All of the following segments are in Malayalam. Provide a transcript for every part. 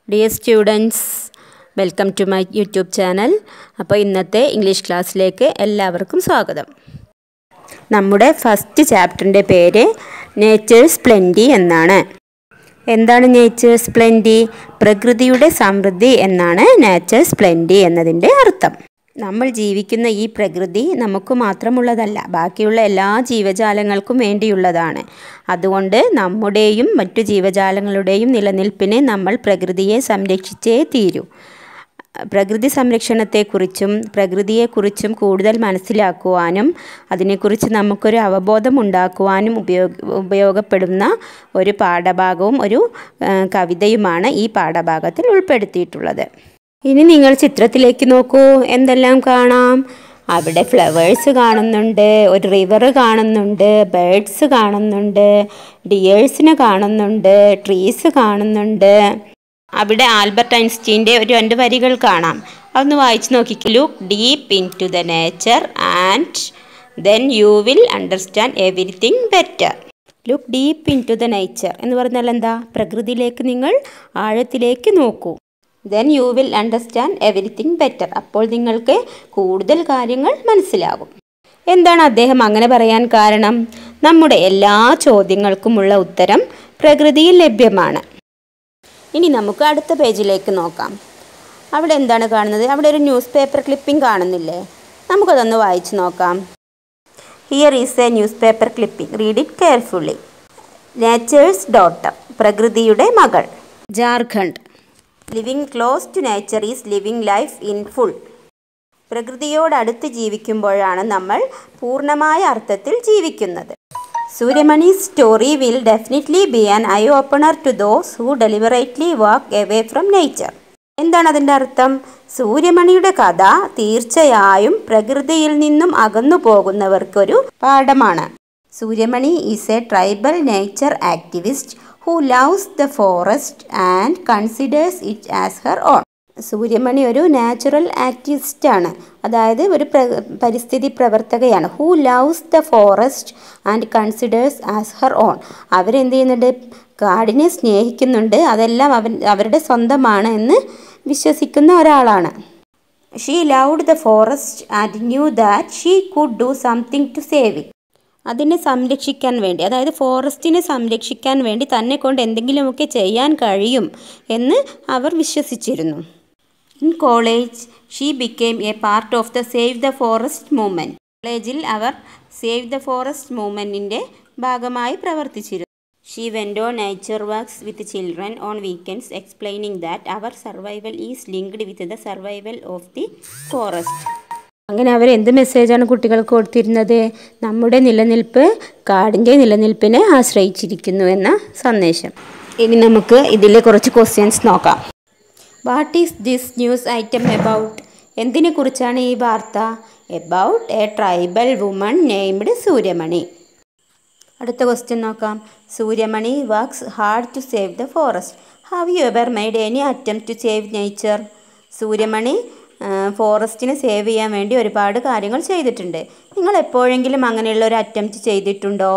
Dear students, welcome to my YouTube channel. അപ്പോൾ ഇന്നത്തെ ഇംഗ്ലീഷ് ക്ലാസ്സിലേക്ക് എല്ലാവർക്കും സ്വാഗതം. നമ്മുടെ ഫസ്റ്റ് ചാപ്റ്ററിൻ്റെ പേര് നേച്ചേഴ്സ് പ്ലെൻറ്റി എന്നാണ്. എന്താണ് നേച്ചേഴ്സ് പ്ലെൻറ്റി? പ്രകൃതിയുടെ സമൃദ്ധി എന്നാണ് നേച്ചേഴ്സ് പ്ലെൻറ്റി എന്നതിൻ്റെ അർത്ഥം. നമ്മൾ ജീവിക്കുന്ന ഈ പ്രകൃതി നമുക്ക് മാത്രമുള്ളതല്ല, ബാക്കിയുള്ള എല്ലാ ജീവജാലങ്ങൾക്കും വേണ്ടിയുള്ളതാണ്. അതുകൊണ്ട് നമ്മുടെയും മറ്റു ജീവജാലങ്ങളുടെയും നിലനിൽപ്പിന് നമ്മൾ പ്രകൃതിയെ സംരക്ഷിച്ചേ തീരൂ. പ്രകൃതി സംരക്ഷണത്തെക്കുറിച്ചും പ്രകൃതിയെക്കുറിച്ചും കൂടുതൽ മനസ്സിലാക്കുവാനും അതിനെക്കുറിച്ച് നമുക്കൊരു അവബോധം ഉണ്ടാക്കുവാനും ഉപയോഗപ്പെടുന്ന ഒരു പാഠഭാഗവും ഒരു കവിതയുമാണ് ഈ പാഠഭാഗത്തിൽ ഉൾപ്പെടുത്തിയിട്ടുള്ളത്. ഇനി നിങ്ങൾ ചിത്രത്തിലേക്ക് നോക്കൂ. എന്തെല്ലാം കാണാം? അവിടെ ഫ്ലവേഴ്സ് കാണുന്നുണ്ട്, ഒരു റിവർ കാണുന്നുണ്ട്, ബേർഡ്സ് കാണുന്നുണ്ട്, ഡിയേഴ്സിനെ കാണുന്നുണ്ട്, ട്രീസ് കാണുന്നുണ്ട്. അവിടെ ആൽബർട്ട് ഐൻസ്റ്റീൻ്റെ ഒരു 2 വരികൾ കാണാം. അതൊന്ന് വായിച്ച് നോക്കിക്കൂ. Look deep into the nature and then you will understand everything better. Look deep into the nature എന്ന് പറഞ്ഞാൽ എന്താ? പ്രകൃതിയിലേക്ക് നിങ്ങൾ ആഴത്തിലേക്ക് നോക്കൂ. Then you will understand everything better. അപ്പോൾ നിങ്ങൾക്ക് കൂടുതൽ കാര്യങ്ങൾ മനസ്സിലാകും. എന്താണ് അദ്ദേഹം അങ്ങനെ പറയാൻ കാരണം? നമ്മുടെ എല്ലാ ചോദ്യങ്ങൾക്കുമുള്ള ഉത്തരം പ്രകൃതിയിൽ ലഭ്യമാണ്. ഇനി നമുക്ക് അടുത്ത പേജിലേക്ക് നോക്കാം. അവിടെ എന്താണ് കാണുന്നത്? അവിടെ ഒരു ന്യൂസ് പേപ്പർ ക്ലിപ്പിംഗ് കാണുന്നില്ലേ? നമുക്കതൊന്ന് വായിച്ചു നോക്കാം. Here is a newspaper clipping. Read it carefully. Nature's daughter, പ്രകൃതിയുടെ മകൾ. Jharkhand. Living close to nature is living life in full. പ്രകൃതിയോടടുത്ത് ജീവിക്കുമ്പോഴാണ് നമ്മൾ പൂർണ്ണമായ അർത്ഥത്തിൽ ജീവിക്കുന്നത്. Suryamani's story will definitely be an eye opener to those who deliberately walk away from nature. എന്താണ് അതിൻ്റെ അർത്ഥം? സൂര്യമണിയുടെ കഥ തീർച്ചയായും പ്രകൃതിയിൽ നിന്നും അകന്നു പോകുന്നവർക്കൊരു പാഠമാണ്. Suryamani is a tribal nature activist who loves the forest and considers it as her own. Suryamani ഒരു നാച്ചുറൽ ആക്ടിവിസ്റ്റാണ്, അതായത് ഒരു പരിസ്ഥിതി പ്രവർത്തകയാണ്. Who loves the forest and considers as her own. അവരെന്ത് ചെയ്യുന്നുണ്ട്? കാടിനെ സ്നേഹിക്കുന്നുണ്ട്, അതെല്ലാം അവരുടെ സ്വന്തമാണ് എന്ന് വിശ്വസിക്കുന്ന ഒരാളാണ്. She loved the forest and knew that she could do something to save it. അതിനെ സംരക്ഷിക്കാൻ വേണ്ടി, അതായത് ഫോറസ്റ്റിനെ സംരക്ഷിക്കാൻ വേണ്ടി തന്നെ കൊണ്ട് എന്തെങ്കിലുമൊക്കെ ചെയ്യാൻ കഴിയും എന്ന് അവർ വിശ്വസിച്ചിരുന്നു. In college she became a part of the save the forest movement. കോളേജിൽ അവർ സേവ് ദ ഫോറസ്റ്റ് മൂവ്മെൻറ്റിൻ്റെ ഭാഗമായി പ്രവർത്തിച്ചിരുന്നു. She went on nature works with children on weekends explaining that our survival is linked with the survival of the forest. അങ്ങനെ അവർ എന്ത് മെസ്സേജാണ് കുട്ടികൾക്ക് കൊടുത്തിരുന്നത്? നമ്മുടെ നിലനിൽപ്പ് കാടിൻ്റെ നിലനിൽപ്പിനെ ആശ്രയിച്ചിരിക്കുന്നു എന്ന സന്ദേശം. ഇനി നമുക്ക് ഇതിലെ കുറച്ച് ക്വസ്റ്റ്യൻസ് നോക്കാം. What is this news item about? എന്തിനെക്കുറിച്ചാണ് ഈ വാർത്ത? About a tribal woman named Suryamani. അടുത്ത ക്വസ്റ്റ്യൻ നോക്കാം. Suryamani works hard to save the forest. Have you ever made any attempt to save nature? Suryamani ഫോറസ്റ്റിനെ സേവ് ചെയ്യാൻ വേണ്ടി ഒരുപാട് കാര്യങ്ങൾ ചെയ്തിട്ടുണ്ട്. നിങ്ങൾ എപ്പോഴെങ്കിലും അങ്ങനെയുള്ള ഒരു അറ്റംപ്റ്റ് ചെയ്തിട്ടുണ്ടോ?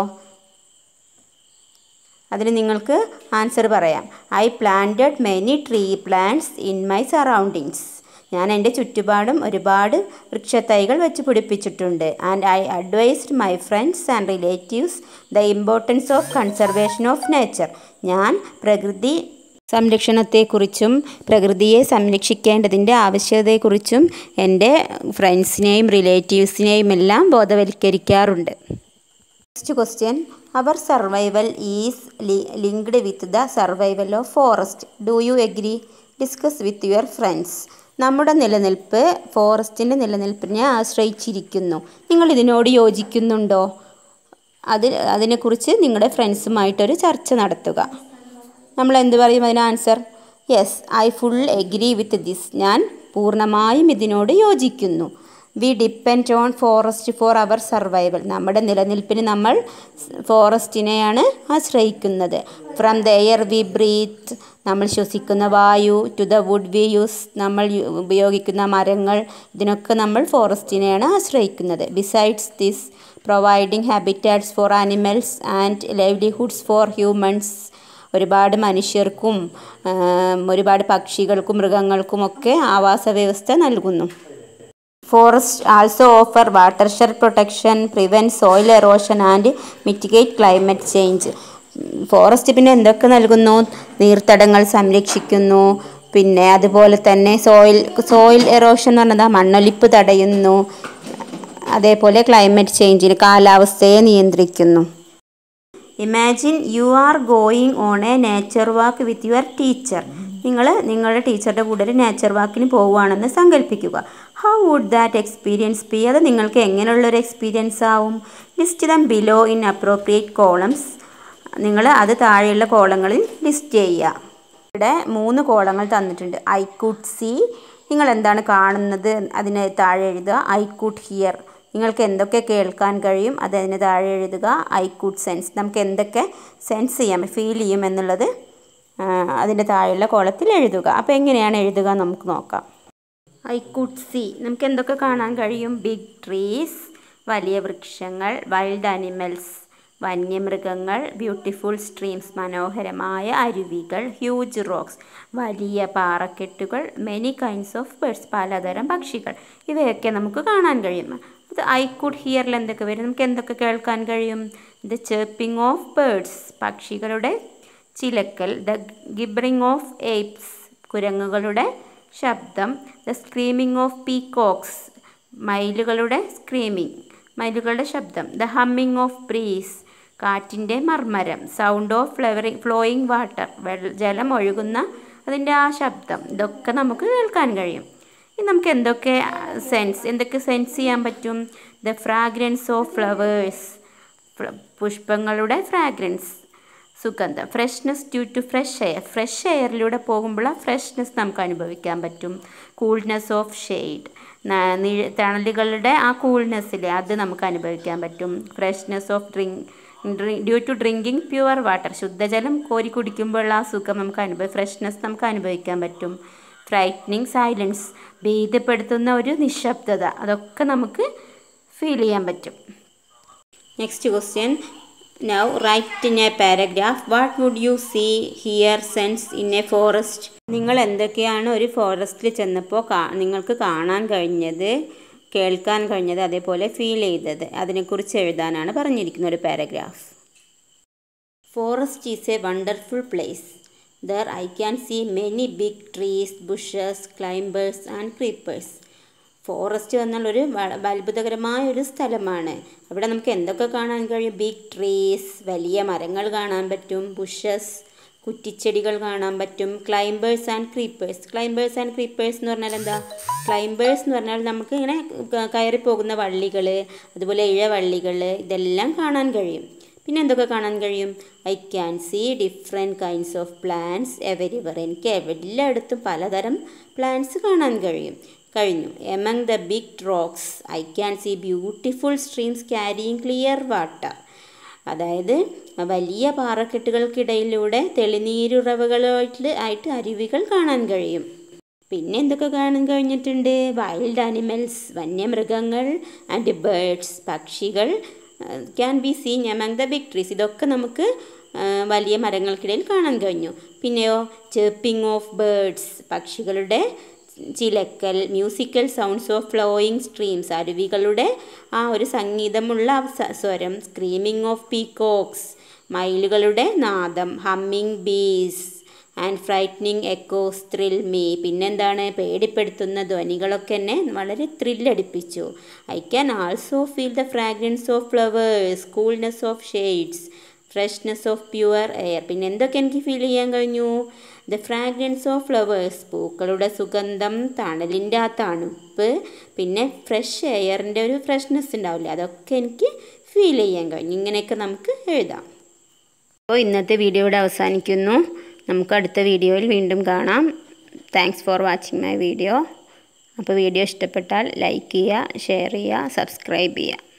അതിന് നിങ്ങൾക്ക് ആൻസർ പറയാം. I planted many tree plants in my surroundings. ഞാൻ എൻ്റെ ചുറ്റുപാടും ഒരുപാട് വൃക്ഷത്തൈകൾ വെച്ച് പിടിപ്പിച്ചിട്ടുണ്ട്. And I advised my friends and relatives the importance of conservation of nature. ഞാൻ പ്രകൃതി സംരക്ഷണത്തെക്കുറിച്ചും പ്രകൃതിയെ സംരക്ഷിക്കേണ്ടതിൻ്റെ ആവശ്യകതയെക്കുറിച്ചും എൻ്റെ ഫ്രണ്ട്സിനെയും റിലേറ്റീവ്സിനെയും എല്ലാം ബോധവൽക്കരിക്കാറുണ്ട്. Next question. Our survival is linked with the survival of forest. Do you agree? Discuss with your friends. നമ്മുടെ നിലനിൽപ്പ് ഫോറസ്റ്റിൻ്റെ നിലനിൽപ്പിനെ ആശ്രയിച്ചിരിക്കുന്നു. നിങ്ങൾ ഇതിനോട് യോജിക്കുന്നുണ്ടോ? അതിനെക്കുറിച്ച് നിങ്ങളുടെ ഫ്രണ്ട്സുമായിട്ടൊരു ചർച്ച നടത്തുക. നമ്മൾ എന്ത് പറയും അതിന് answer? Yes, I full agree with this. ഞാൻ പൂർണ്ണമായും ഇതിനോട് യോജിക്കുന്നു. We depend on forest for our survival. നമ്മുടെ നിലനിൽപ്പിന് നമ്മൾ ഫോറസ്റ്റിനെയാണ് ആശ്രയിക്കുന്നത്. From the air we breathe, നമ്മൾ ശ്വസിക്കുന്ന വായു, to the wood we use, നമ്മൾ ഉപയോഗിക്കുന്ന മരങ്ങൾ, ഇതിനൊക്കെ നമ്മൾ ഫോറസ്റ്റിനെയാണ് ആശ്രയിക്കുന്നത്. Besides this providing habitats for animals and livelihoods for humans. ഒരുപാട് മനുഷ്യർക്കും ഒരുപാട് പക്ഷികൾക്കും മൃഗങ്ങൾക്കുമൊക്കെ ആവാസ വ്യവസ്ഥ നൽകുന്നു. Forest also offer watershed protection, prevent soil erosion and mitigate climate change. Forest പിന്നെ എന്തൊക്കെ നൽകുന്നു? നീർത്തടങ്ങൾ സംരക്ഷിക്കുന്നു, പിന്നെ അതുപോലെ തന്നെ സോയിൽ എറോഷൻ എന്ന് പറഞ്ഞാൽ മണ്ണൊലിപ്പ് തടയുന്നു, അതേപോലെ ക്ലൈമറ്റ് ചേഞ്ചിന് കാലാവസ്ഥയെ നിയന്ത്രിക്കുന്നു. Imagine you are going on a nature walk with your teacher. നിങ്ങൾ നിങ്ങളുടെ ടീച്ചറുടെ കൂടെ ഒരു നേച്ചർ വാക്കിന് പോവുകയാണെന്ന് സങ്കല്പിക്കുക. How would that experience be? അത് നിങ്ങൾക്ക് എങ്ങനെയുള്ളൊരു എക്സ്പീരിയൻസ് ആവും? List them below in appropriate columns. നിങ്ങൾ അത് താഴെയുള്ള കോളങ്ങളിൽ ലിസ്റ്റ് ചെയ്യുക. ഇവിടെ 3 കോളങ്ങൾ തന്നിട്ടുണ്ട്. ഐ കുഡ് സീ, നിങ്ങൾ എന്താണ് കാണുന്നത് അതിന് താഴെ എഴുതുക. ഐ കുഡ് ഹിയർ, നിങ്ങൾക്ക് എന്തൊക്കെ കേൾക്കാൻ കഴിയും അത് അതിന് താഴെ എഴുതുക. ഐ കുഡ് സെൻസ്, നമുക്ക് എന്തൊക്കെ സെൻസ് ചെയ്യാം, ഫീൽ ചെയ്യും എന്നുള്ളത് അതിൻ്റെ താഴെയുള്ള കോളത്തിൽ എഴുതുക. അപ്പോൾ എങ്ങനെയാണ് എഴുതുക നമുക്ക് നോക്കാം. ഐ കുഡ് സീ, നമുക്ക് എന്തൊക്കെ കാണാൻ കഴിയും? ബിഗ് ട്രീസ്, വലിയ വൃക്ഷങ്ങൾ, വൈൽഡ് ആനിമൽസ്, വന്യമൃഗങ്ങൾ, ബ്യൂട്ടിഫുൾ സ്ട്രീംസ്, മനോഹരമായ അരുവികൾ, ഹ്യൂജ് റോക്സ്, വലിയ പാറക്കെട്ടുകൾ, മെനി കൈൻഡ്സ് ഓഫ് ബേർഡ്സ്, പലതരം പക്ഷികൾ, ഇവയൊക്കെ നമുക്ക് കാണാൻ കഴിയും. ഇത് ഐ കുഡ് ഹിയറിൽ എന്തൊക്കെ വരും? നമുക്ക് എന്തൊക്കെ കേൾക്കാൻ കഴിയും? ദ ചെർപ്പിംഗ് ഓഫ് ബേർഡ്സ്, പക്ഷികളുടെ ചിലക്കൽ, ദ ഗിബ്രിംഗ് ഓഫ് എയ്പ്സ്, കുരങ്ങുകളുടെ ശബ്ദം, ദ സ്ക്രീമിംഗ് ഓഫ് പീകോക്സ്, മയിലുകളുടെ ശബ്ദം, ദ ഹമ്മിങ് ഓഫ് ബ്രീസ്, കാറ്റിൻ്റെ മർമ്മരം, സൗണ്ട് ഓഫ് ഫ്ലോയിങ് വാട്ടർ, ജലം ഒഴുകുന്ന അതിൻ്റെ ആ ശബ്ദം, ഇതൊക്കെ നമുക്ക് കേൾക്കാൻ കഴിയും. ഇനി നമുക്ക് എന്തൊക്കെ സെൻസ് ചെയ്യാൻ പറ്റും? ദ ഫ്രാഗ്രൻസ് ഓഫ് ഫ്ലവേഴ്സ്, പുഷ്പങ്ങളുടെ ഫ്രാഗ്രൻസ്, സുഗന്ധം, ഫ്രഷ്നെസ് ഡ്യൂ ടു ഫ്രഷ് എയറിലൂടെ പോകുമ്പോൾ ഫ്രഷ്നെസ് നമുക്ക് അനുഭവിക്കാൻ പറ്റും. കൂൾനെസ് ഓഫ് ഷെയ്ഡ്, തണലുകളുടെ ആ കൂൾനെസ്സിൽ അത് നമുക്ക് അനുഭവിക്കാൻ പറ്റും. Freshness of dew to drinking pure water, ശുദ്ധജലം കോരി കുടിക്കുമ്പോഴുള്ള ആ സുഖം ഫ്രഷ്നെസ് നമുക്ക് അനുഭവിക്കാൻ പറ്റും. ഫ്രൈറ്റനിങ് സൈലൻസ്, ഭീതിപ്പെടുത്തുന്ന ഒരു നിശബ്ദത, അതൊക്കെ നമുക്ക് ഫീൽ ചെയ്യാൻ പറ്റും. Next question. Now write in a paragraph what would you see, hear, sense in a forest. നിങ്ങൾ എന്തൊക്കെയാണ് ഒരു ഫോറസ്റ്റിൽ ചെന്നപ്പോൾ നിങ്ങൾക്ക് കാണാൻ കഴിഞ്ഞത്, കേൾക്കാൻ കഴിഞ്ഞത്, അതേപോലെ ഫീൽ ചെയ്തത്, അതിനെക്കുറിച്ച് എഴുതാനാണ് പറഞ്ഞിരിക്കുന്ന ഒരു paragraph. Forest is a wonderful place. There I can see many big trees, bushes, climbers and creepers. Forest എന്നാൽ ഒരു അത്ഭുതകരമായ ഒരു സ്ഥലമാണ്. അവിടെ നമുക്ക് എന്തൊക്കെ കാണാൻ കഴിയും? ബിഗ് ട്രീസ്, വലിയ മരങ്ങൾ കാണാൻ പറ്റും. ബുഷസ്, കുറ്റിച്ചെടികൾ കാണാൻ പറ്റും. ക്ലൈംബേഴ്സ് ആൻഡ് ക്രീപ്പേഴ്സ് എന്ന് പറഞ്ഞാൽ എന്താ? ക്ലൈംബേഴ്സ് എന്ന് പറഞ്ഞാൽ നമുക്ക് ഇങ്ങനെ കയറിപ്പോകുന്ന വള്ളികൾ, അതുപോലെ ഇഴവള്ളികൾ, ഇതെല്ലാം കാണാൻ കഴിയും. പിന്നെ എന്തൊക്കെ കാണാൻ കഴിയും? I can see different kinds of plants everywhere, എനിക്ക് എല്ലായിടത്തും പലതരം പ്ലാന്റ്സ് കാണാൻ കഴിഞ്ഞു. Among the big rocks I can see beautiful streams carrying clear water, അതായത് വലിയ പാറക്കെട്ടുകൾക്കിടയിലൂടെ തെളിനീരുറവകളായിട്ട് അരുവികൾ കാണാൻ കഴിയും. പിന്നെ എന്തൊക്കെ കാണാൻ കഴിഞ്ഞിട്ടുണ്ട്? വൈൽഡ് ആനിമൽസ്, വന്യമൃഗങ്ങൾ, ആൻഡ് ബേർഡ്സ്, പക്ഷികൾ, can be seen among the big trees, ഇതൊക്കെ നമുക്ക് വലിയ മരങ്ങൾക്കിടയിൽ കാണാൻ കഴിഞ്ഞു. പിന്നെയോ ചെർപ്പിംഗ് ഓഫ് ബേർഡ്സ്, പക്ഷികളുടെ ചിലക്കൽ, musical sounds of flowing streams, അരുവികളുടെ ആ ഒരു സംഗീതമുള്ള സ്വരം, സ്ക്രീമിംഗ് ഓഫ് പീകോക്സ്, മയിലുകളുടെ നാദം, humming bees and frightening echoes thrill me, പിന്നെന്താണ്? പേടിപ്പെടുത്തുന്ന ധ്വനികളൊക്കെ എന്നെ വളരെ ത്രില്ലടിപ്പിച്ചു. I can also feel the fragrance of flowers, coolness of shades, freshness of pure air. പിന്നെ എന്തൊക്കെ എനിക്ക് ഫീൽ ചെയ്യാൻ കഴിഞ്ഞു? ദ ഫ്രാഗ്രൻസ് ഓഫ് ഫ്ലവേഴ്സ്, പൂക്കളുടെ സുഗന്ധം, തണലിൻ്റെ ആ തണുപ്പ്, പിന്നെ ഫ്രഷ് എയറിൻ്റെ ഒരു ഫ്രഷ്നെസ് ഉണ്ടാവില്ലേ, അതൊക്കെ എനിക്ക് ഫീൽ ചെയ്യാൻ കഴിഞ്ഞു. ഇങ്ങനെയൊക്കെ നമുക്ക് എഴുതാം. അപ്പോൾ ഇന്നത്തെ വീഡിയോ ഇവിടെ അവസാനിക്കുന്നു. നമുക്ക് അടുത്ത വീഡിയോയിൽ വീണ്ടും കാണാം. Thanks for watching my video. അപ്പോൾ വീഡിയോ ഇഷ്ടപ്പെട്ടാൽ ലൈക്ക് ചെയ്യുക, ഷെയർ ചെയ്യുക, സബ്സ്ക്രൈബ് ചെയ്യുക.